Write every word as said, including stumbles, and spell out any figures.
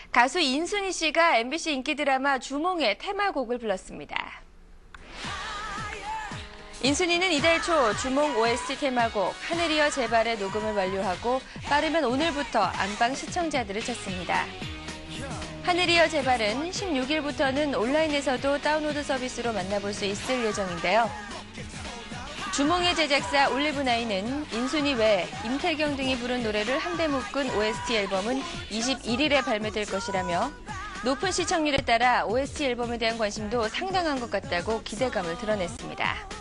가수 인순이 씨가 엠비씨 인기 드라마 주몽의 테마곡을 불렀습니다. 인순이는 이달 초 주몽 오에스티 테마곡 하늘이여 제발의 녹음을 완료하고 빠르면 오늘부터 안방 시청자들을 찾습니다. 하늘이여 제발은 십육 일부터는 온라인에서도 다운로드 서비스로 만나볼 수 있을 예정인데요. 주몽의 제작사 올리브나인은 인순이 외 임태경 등이 부른 노래를 한데 묶은 오에스티 앨범은 이십일 일에 발매될 것이라며 높은 시청률에 따라 오에스티 앨범에 대한 관심도 상당한 것 같다고 기대감을 드러냈습니다.